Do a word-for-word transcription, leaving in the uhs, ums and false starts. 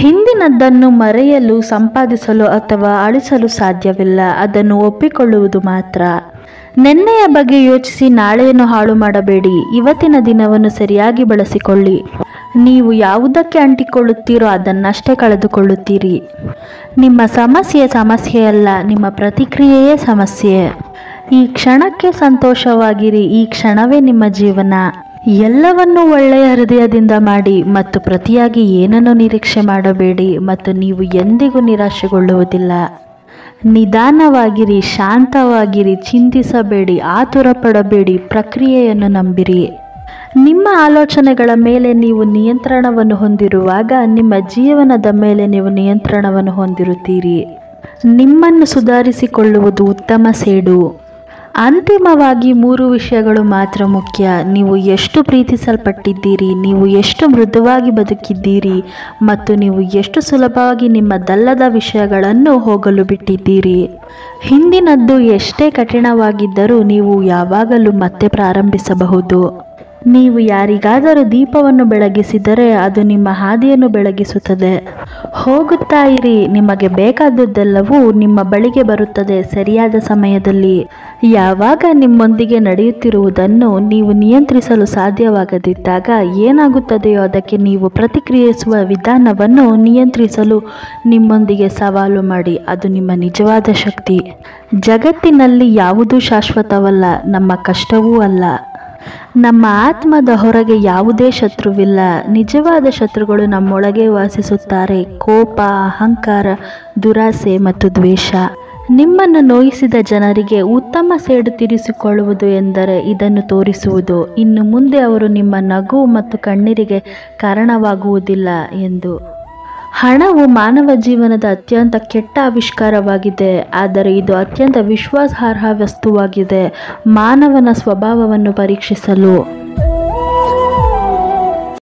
ಹಿಂದಿನದ್ದನ್ನು ಮರೆಯಲು, ಸಂಪಾದಿಸಲು ಅಥವಾ ಅಳಿಸಲು ಸಾಧ್ಯವಿಲ್ಲ, ಅದನ್ನು ಒಪ್ಪಿಕೊಳ್ಳುವುದು ಮಾತ್ರ. ನೆನ್ನೆಯ ಬಗ್ಗೆ ಯೋಚಿಸಿ ನಾಳೆಯನ್ನು ಹಾಳು ಮಾಡಬೇಡಿ. ಇವತ್ತಿನ ದಿನವನ್ನು ಸರಿಯಾಗಿ ಬಳಸಿಕೊಳ್ಳಿ. ನೀವು ಯಾವುದಕ್ಕೆ ಅಂಟಿಕೊಳ್ಳುತ್ತೀರೋ ಅದನ್ನಷ್ಟೇ ಕಳೆದುಕೊಳ್ಳುತ್ತೀರಿ. ನಿಮ್ಮ ಸಮಸ್ಯೆ ಸಮಸ್ಯೆಯಲ್ಲ, ನಿಮ್ಮ ಪ್ರತಿಕ್ರಿಯೆಯೇ ಸಮಸ್ಯೆ. ಈ ಕ್ಷಣಕ್ಕೆ ಸಂತೋಷವಾಗಿರಿ. ಈ ಕ್ಷಣವೇ ನಿಮ್ಮ ಜೀವನ. ಎಲ್ಲವನ್ನೂ ಒಳ್ಳೆಯ ಹೃದಯದಿಂದ ಮಾಡಿ ಮತ್ತು ಪ್ರತಿಯಾಗಿ ಏನನ್ನು ನಿರೀಕ್ಷೆ ಮಾಡಬೇಡಿ ಮತ್ತು ನೀವು ಎಂದಿಗೂ ನಿರಾಶೆಗೊಳ್ಳುವುದಿಲ್ಲ. ನಿಧಾನವಾಗಿರಿ, ಶಾಂತವಾಗಿರಿ, ಚಿಂತಿಸಬೇಡಿ, ಆತುರ ಪಡಬೇಡಿ, ಪ್ರಕ್ರಿಯೆಯನ್ನು ನಂಬಿರಿ. ನಿಮ್ಮ ಆಲೋಚನೆಗಳ ಮೇಲೆ ನೀವು ನಿಯಂತ್ರಣವನ್ನು ಹೊಂದಿರುವಾಗ ನಿಮ್ಮ ಜೀವನದ ಮೇಲೆ ನೀವು ನಿಯಂತ್ರಣವನ್ನು ಹೊಂದಿರುತ್ತೀರಿ. ನಿಮ್ಮನ್ನು ಸುಧಾರಿಸಿಕೊಳ್ಳುವುದು ಉತ್ತಮ ಸೇಡು. ಅಂತಿಮವಾಗಿ ಮೂರು ವಿಷಯಗಳು ಮಾತ್ರ ಮುಖ್ಯ. ನೀವು ಎಷ್ಟು ಪ್ರೀತಿಸಲ್ಪಟ್ಟಿದ್ದೀರಿ, ನೀವು ಎಷ್ಟು ಮೃದುವಾಗಿ ಬದುಕಿದ್ದೀರಿ ಮತ್ತು ನೀವು ಎಷ್ಟು ಸುಲಭವಾಗಿ ನಿಮ್ಮದಲ್ಲದ ವಿಷಯಗಳನ್ನು ಹೋಗಲು ಬಿಟ್ಟಿದ್ದೀರಿ. ಹಿಂದಿನದ್ದು ಎಷ್ಟೇ ಕಠಿಣವಾಗಿದ್ದರೂ ನೀವು ಯಾವಾಗಲೂ ಮತ್ತೆ ಪ್ರಾರಂಭಿಸಬಹುದು. ನೀವು ಯಾರಿಗಾದರೂ ದೀಪವನ್ನು ಬೆಳಗಿಸಿದರೆ ಅದು ನಿಮ್ಮ ಹಾದಿಯನ್ನು ಬೆಳಗಿಸುತ್ತದೆ. ಹೋಗುತ್ತಾ ಇರಿ. ನಿಮಗೆ ಬೇಕಾದದ್ದೆಲ್ಲವೂ ನಿಮ್ಮ ಬಳಿಗೆ ಬರುತ್ತದೆ ಸರಿಯಾದ ಸಮಯದಲ್ಲಿ. ಯಾವಾಗ ನಿಮ್ಮೊಂದಿಗೆ ನಡೆಯುತ್ತಿರುವುದನ್ನು ನೀವು ನಿಯಂತ್ರಿಸಲು ಸಾಧ್ಯವಾಗದಿದ್ದಾಗ ಏನಾಗುತ್ತದೆಯೋ ಅದಕ್ಕೆ ನೀವು ಪ್ರತಿಕ್ರಿಯಿಸುವ ವಿಧಾನವನ್ನು ನಿಯಂತ್ರಿಸಲು ನಿಮ್ಮೊಂದಿಗೆ ಸವಾಲು ಮಾಡಿ. ಅದು ನಿಮ್ಮ ನಿಜವಾದ ಶಕ್ತಿ. ಜಗತ್ತಿನಲ್ಲಿ ಯಾವುದೂ ಶಾಶ್ವತವಲ್ಲ, ನಮ್ಮ ಕಷ್ಟವೂ ಅಲ್ಲ. ನಮ್ಮ ಆತ್ಮದ ಹೊರಗೆ ಯಾವುದೇ ಶತ್ರುವಿಲ್ಲ. ನಿಜವಾದ ಶತ್ರುಗಳು ನಮ್ಮೊಳಗೆ ವಾಸಿಸುತ್ತಾರೆ. ಕೋಪ, ಅಹಂಕಾರ, ದುರಾಸೆ ಮತ್ತು ದ್ವೇಷ. ನಿಮ್ಮನ್ನು ನೋಯಿಸಿದ ಜನರಿಗೆ ಉತ್ತಮ ಸೇಡು ತೀರಿಸಿಕೊಳ್ಳುವುದು ಎಂದರೆ ಇದನ್ನು ತೋರಿಸುವುದು. ಇನ್ನು ಮುಂದೆ ಅವರು ನಿಮ್ಮ ನಗು ಮತ್ತು ಕಣ್ಣೀರಿಗೆ ಕಾರಣವಾಗುವುದಿಲ್ಲ ಎಂದು. ಹಣವು ಮಾನವ ಜೀವನದ ಅತ್ಯಂತ ಕೆಟ್ಟ ಆವಿಷ್ಕಾರವಾಗಿದೆ, ಆದರೆ ಇದು ಅತ್ಯಂತ ವಿಶ್ವಾಸಾರ್ಹ ವಸ್ತುವಾಗಿದೆ ಮಾನವನ ಸ್ವಭಾವವನ್ನು ಪರೀಕ್ಷಿಸಲು.